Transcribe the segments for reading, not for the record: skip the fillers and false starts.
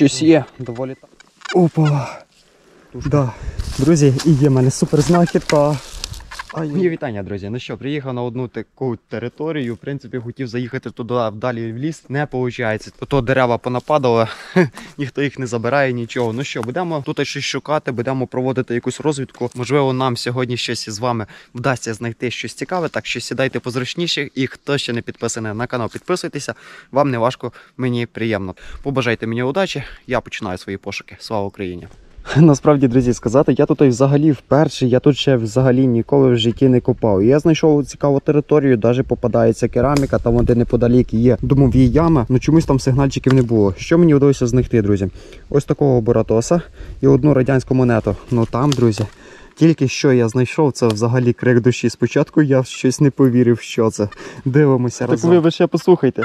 Щось є, доволі так. Опа! Да. Друзі, і є в мене супер знахідка. Мої вітання, друзі. Ну що, приїхав на одну таку територію. В принципі, хотів заїхати туди, вдалі в ліс. Не виходить. То дерева понападали, ніхто їх не забирає, нічого. Ну що, будемо тут щось шукати, будемо проводити якусь розвідку. Можливо, нам сьогодні щось із вами вдасться знайти щось цікаве. Так що сідайте позручніше. І хто ще не підписаний на канал, підписуйтеся. Вам не важко, мені приємно. Побажайте мені удачі. Я починаю свої пошуки. Слава Україні! Насправді, друзі, сказати, я тут взагалі вперше, я тут ще взагалі ніколи в житті не копав. Я знайшов цікаву територію, навіть попадається кераміка, там де неподалік є домові ями, ну чомусь там сигнальчиків не було. Що мені вдалося знайти, друзі? Ось такого Буратоса і одну радянську монету. Ну там, друзі, тільки що я знайшов, це взагалі крик душі. Спочатку я щось не повірив, що це. Дивимося разом. Так ви ще послухайте.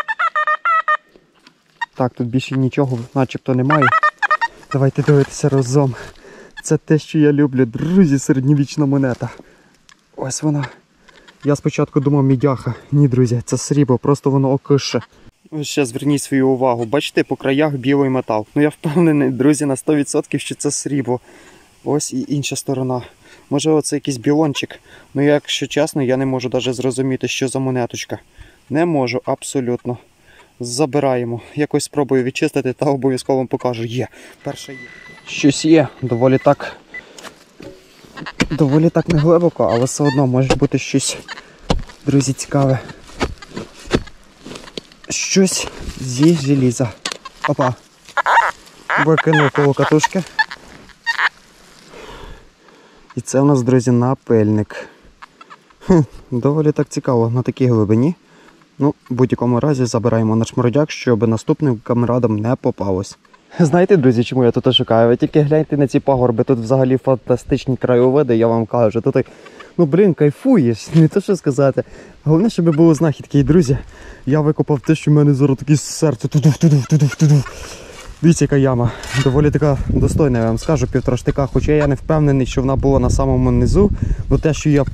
Так, тут більше нічого начебто немає. Давайте дивитися разом. Це те, що я люблю. Друзі, середньовічна монета. Ось вона. Я спочатку думав мідяха. Ні, друзі, це срібло, просто воно окише. Ось ще зверніть свою увагу. Бачите, по краях білий метал. Ну я впевнений, друзі, на 100%, що це срібло. Ось і інша сторона. Може це якийсь білончик. Ну якщо чесно, я не можу навіть зрозуміти, що за монеточка. Не можу, абсолютно. Забираємо. Якось спробую відчистити та обов'язково вам покажу. Є. Перша є. Щось є, доволі так не глибоко, але все одно може бути щось, друзі, цікаве. Щось зі желіза. Опа. Викинув коло катушки. І це у нас, друзі, напильник. Доволі так цікаво на такій глибині. Ну, в будь-якому разі забираємо наш шмурдяк, щоб наступним камрадам не попалось. Знаєте, друзі, чому я тут шукаю? Ви тільки гляньте на ці пагорби, тут взагалі фантастичні краєвиди, я вам кажу. Тут, ну блін, кайфуєш, не то що сказати. Головне, щоб було знахідки. І, друзі, я викопав те, що в мене зараз таке серце. Туду. Дивіться, яка яма. Доволі така достойна, я вам скажу, 1,5 штика. Хоча я не впевнений, що вона була на самому низу, бо те, що я...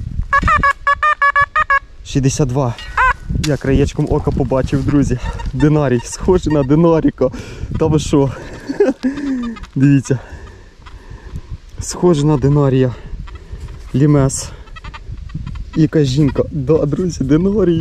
62. Я краєчком ока побачив, друзі. Динарій, схожий на динаріка. Та ви що? Дивіться. Схожий на динарія. Лімес. Якась жінка. Да, друзі, динарій.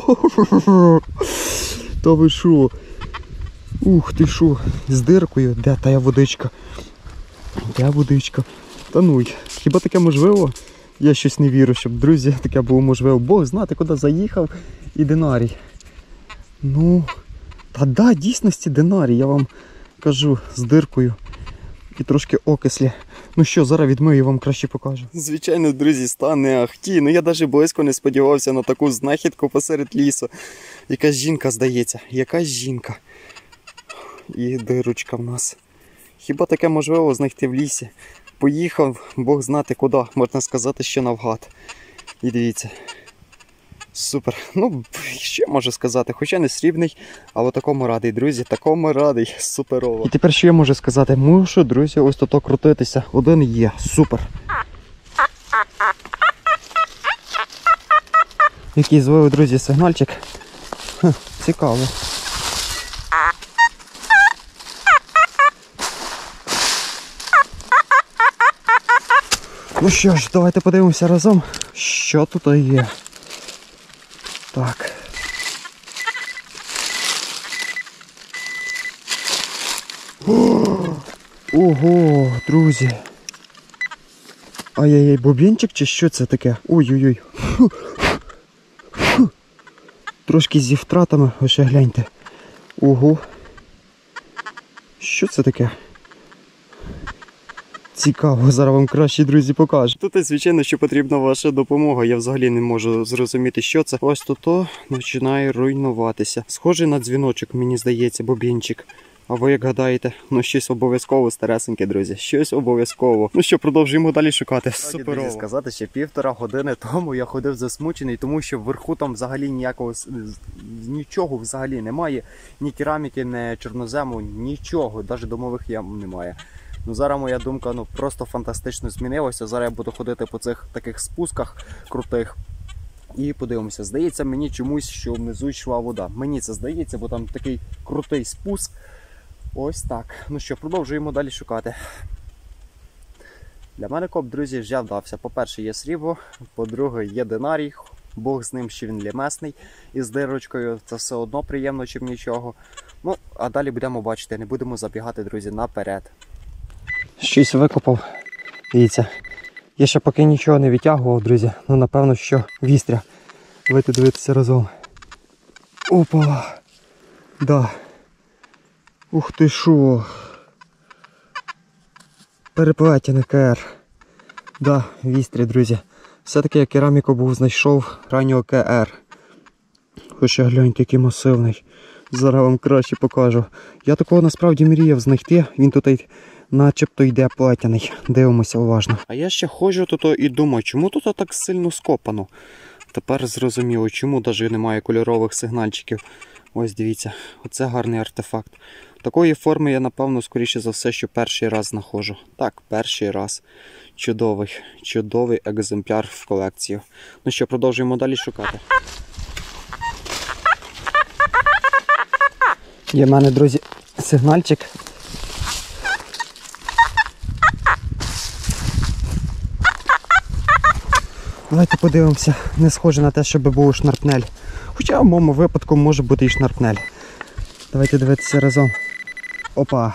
Та ви що? Ух ти що? З диркою. Де та водичка? Де водичка? Та ну, хіба таке можливо? Я щось не вірю, щоб, друзі, таке було можливо. Бог знати, куди заїхав і динарій. Ну, та да, дійсності динарій, я вам кажу, з диркою і трошки окислі. Ну що, зараз відмию, вам краще покажу. Звичайно, друзі, стане ахті. Ну я навіть близько не сподівався на таку знахідку посеред лісу. Якась жінка, здається, якась жінка. І дирочка в нас. Хіба таке можливо знайти в лісі? Поїхав, Бог знати куди, можна сказати, що навгад. І дивіться. Супер. Ну, що можу сказати, хоча не срібний, але такому радий, друзі, такому радий, суперово. І тепер що я можу сказати? Мушу, друзі, ось тут крутитися. Один є, супер. Який зловив, друзі, сигнальчик. Цікаво. Ну що ж, давайте подивимося разом, що тут є. Так. Ого, друзі. Ай-яй-яй, бубінчик чи що це таке? Ой-ой-ой. Трошки зі втратами, ви ще гляньте. Ого. Що це таке? Цікаво, зараз вам краще, друзі, покажу. Тут, звичайно, що потрібна ваша допомога. Я взагалі не можу зрозуміти, що це. Ось тут починає руйнуватися. Схожий на дзвіночок, мені здається, бобінчик. А ви як гадаєте? Ну щось обов'язково старесеньке, друзі. Щось обов'язково. Ну що, продовжуємо далі шукати. Суперово. Сказати, ще 1,5 години тому я ходив засмучений, тому що вверху там взагалі ніякого, нічого взагалі немає. Ні кераміки, ні чорнозему, нічого. Навіть домових ям немає. Ну зараз моя думка просто фантастично змінилася. Зараз я буду ходити по цих таких спусках крутих. І подивимося. Здається мені чомусь, що внизу йшла вода. Мені це здається, бо там такий крутий спуск. Ось так. Ну що, продовжуємо далі шукати. Для мене коп, друзі, вже вдався. По-перше, є срібло, по-друге, є динарій. Бог з ним, що він лімесний із дирочкою. Це все одно приємно, чим нічого. Ну, а далі будемо бачити, не будемо забігати, друзі, наперед. Щось викопав. Дивіться. Я ще поки нічого не відтягував, друзі. Ну, напевно, що вістря. Давайте дивитися разом. Опа! Да. Ух ти шо! Переплетене КР. Да, вістря, друзі. Все-таки я кераміку був знайшов раннього КР. Хоча гляньте, який масивний. Зараз вам краще покажу. Я такого насправді мріяв знайти. Він тут начебто йде плетяний. Дивимося уважно. А я ще ходжу тут і думаю, чому тут так сильно скопано? Тепер зрозуміло, чому навіть немає кольорових сигнальчиків. Ось дивіться, оце гарний артефакт. Такої форми я, напевно, скоріше за все, що перший раз знаходжу. Так, перший раз. Чудовий екземпляр в колекцію. Ну що, продовжуємо далі шукати. Є в мене, друзі, сигнальчик. Давайте подивимося. Не схоже на те, щоб був шнарпнель. Хоча в моєму випадку може бути і шнарпнель. Давайте дивитися разом. Опа.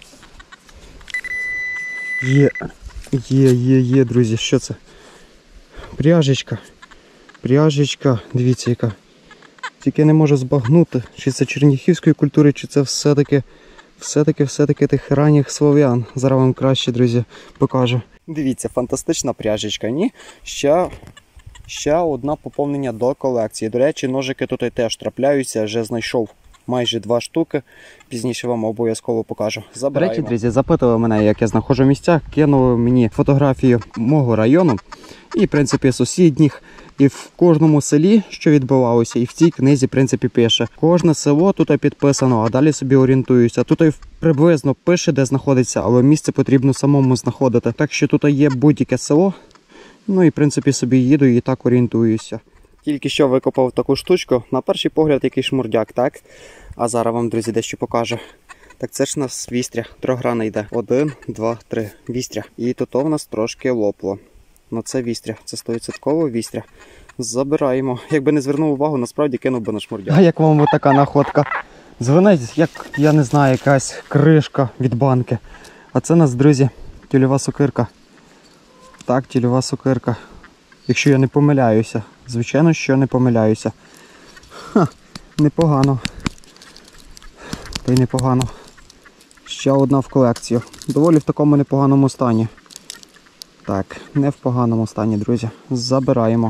Є, друзі. Що це? Пряжечка. Пряжечка. Дивіться яка. Тільки не можу збагнути, чи це черніхівської культури, чи це все-таки тих ранніх слов'ян. Зараз вам краще, друзі, покажу. Дивіться, фантастична пряжечка. Ні? Ще одне поповнення до колекції. До речі, ножики тут теж трапляються. Вже знайшов майже 2 штуки. Пізніше вам обов'язково покажу. Забираємо. До речі, друзі, запитували мене, як я знаходжу місця. Кинули мені фотографію мого району і, в принципі, сусідніх. І в кожному селі, що відбувалося, і в цій книзі, в принципі, пише. Кожне село тут підписано, а далі собі орієнтуюся. Тут приблизно пише, де знаходиться, але місце потрібно самому знаходити. Так що тут є будь-яке село. Ну і, в принципі, собі їду і так орієнтуюся. Тільки що викопав таку штучку. На перший погляд який шмурдяк, так? А зараз вам, друзі, дещо покажу. Так це ж у нас вістря. Трьохграна йде. 1, 2, 3. Вістря. І тут у нас трошки лопло. Ну це вістря. Це 100% вістря. Забираємо. Якби не звернув увагу, насправді кинув би на шмурдяк. А як вам така находка? Дзвонить, як, я не знаю, якась кришка від банки. А це у нас, друзі, тюльова сокирка. Так, тюльова сокирка. Якщо я не помиляюся. Звичайно, що не помиляюся. Ха, непогано. Та й непогано. Ще одна в колекцію. Доволі в такому непоганому стані. Так, не в поганому стані, друзі. Забираємо.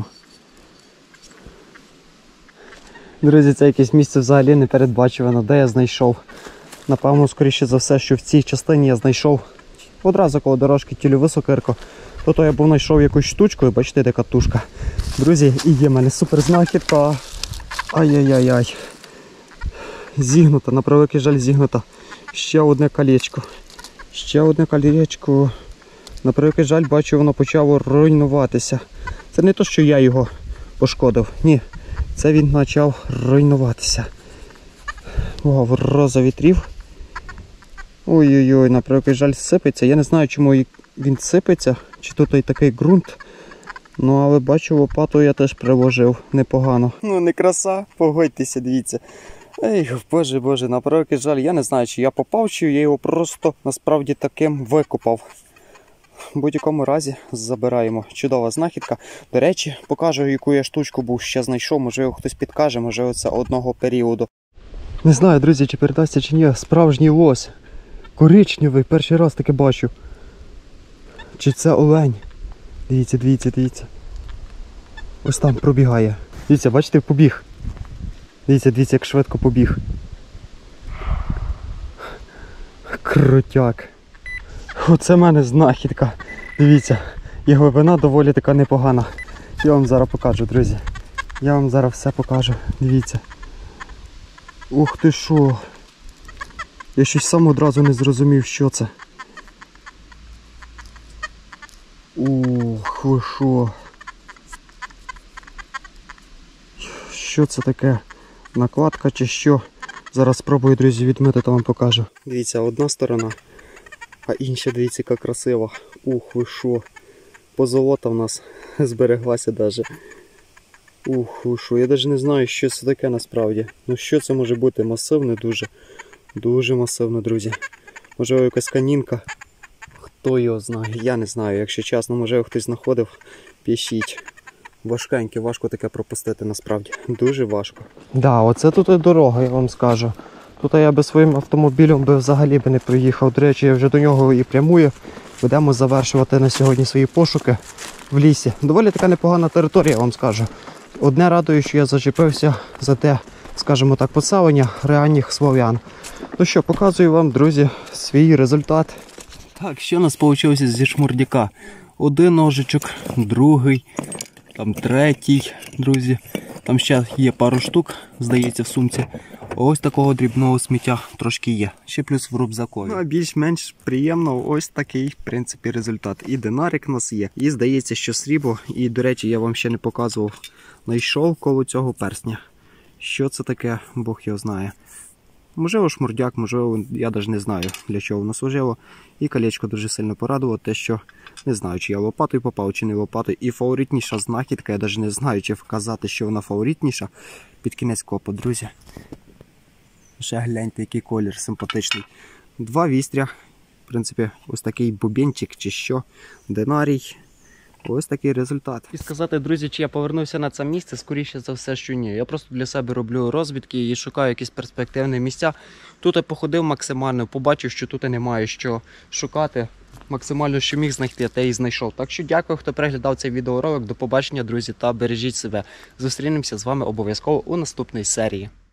Друзі, це якесь місце взагалі не передбачувано, де я знайшов. Напевно, скоріше за все, що в цій частині я знайшов одразу коло дорожки тюльову сокирку. То я був знайшов якусь штучку і бачите, яка тушка. Друзі, і є в мене супер знахідка. Ай-яй-яй-яй. Зігнута, на превеликий жаль, зігнута. Ще одне колечко. Ще одне колечко. На превеликий жаль, бачу, воно почало руйнуватися. Це не то, що я його пошкодив. Ні, це він почав руйнуватися. О, роза вітрів. Ой-ой-ой, на превеликий жаль, сипеться. Я не знаю, чому він сипеться, чи тут і такий ґрунт. Ну, але бачу, лопату я теж приложив непогано. Ну, не краса, погодьтеся, дивіться. Ей, боже, на превеликий жаль, я не знаю, чи я попав, чи я його просто насправді таким викопав. В будь-якому разі забираємо. Чудова знахідка. До речі, покажу, яку я штучку був ще знайшов. Можливо, хтось підкаже, можливо, це одного періоду. Не знаю, друзі, чи передасться, чи ні. Справжній лось. Коричневий, перший раз таке бачу. Чи це олень? Дивіться, дивіться, дивіться. Ось там пробігає. Дивіться, бачите, побіг. Дивіться, дивіться, як швидко побіг. Крутяк. Оце в мене знахідка. Дивіться, і глибина доволі така непогана. Я вам зараз покажу, друзі. Я вам зараз все покажу. Дивіться. Ух ти що. Я щось сам одразу не зрозумів, що це. Ух, ви що. Що це таке? Накладка чи що? Зараз спробую, друзі, відмити, то вам покажу. Дивіться, одна сторона, а інша, дивіться, яка красива. Ух, ви що. Позолота в нас збереглася навіть. Ух, ви що. Я навіть не знаю, що це таке насправді. Ну що це може бути? Масивне дуже. Дуже масивне, друзі. Можливо, якась канінка. Хто його знає? Я не знаю, якщо чесно. Можливо, хтось знаходив. Пишіть. Важкеньке, важко таке пропустити насправді. Дуже важко. Да, оце тут і дорога, я вам скажу. Тут я би своїм автомобілем би взагалі би не проїхав. До речі, я вже до нього і прямую. Будемо завершувати на сьогодні свої пошуки в лісі. Доволі така непогана територія, я вам скажу. Одне радує, що я зачепився за те, скажімо так, поселення ранніх слов'ян. Ну що, показую вам, друзі, свій результат. Так, що у нас вийшло зі шмурдяка? Один ножичок, другий, там третій, друзі. Там ще є пару штук, здається, в сумці. Ось такого дрібного сміття трошки є. Ще плюс в рюкзакові. Ну, а більш-менш приємно ось такий, в принципі, результат. І динарик у нас є. І здається, що срібло. І, до речі, я вам ще не показував. Знайшов коло цього персня. Що це таке, Бог його знає. Можливо, шмурдяк, можливо, я навіть не знаю, для чого воно служило. І колечко дуже сильно порадувало, те, що не знаю, чи я лопатою попав, чи не лопатою. І фаворитніша знахідка, я навіть не знаю, чи вказати, що вона фаворитніша. Під кінець копу, друзі. Ще гляньте, який колір симпатичний. Два вістря. В принципі, ось такий бубенчик чи що. Динарій. Ось такий результат. І сказати, друзі, чи я повернувся на це місце, скоріше за все, що ні. Я просто для себе роблю розвідки і шукаю якісь перспективні місця. Тут я походив максимально, побачив, що тут немає що шукати. Максимально, що міг знайти, те і знайшов. Так що дякую, хто переглядав цей відеоролик. До побачення, друзі, та бережіть себе. Зустрінемося з вами обов'язково у наступній серії.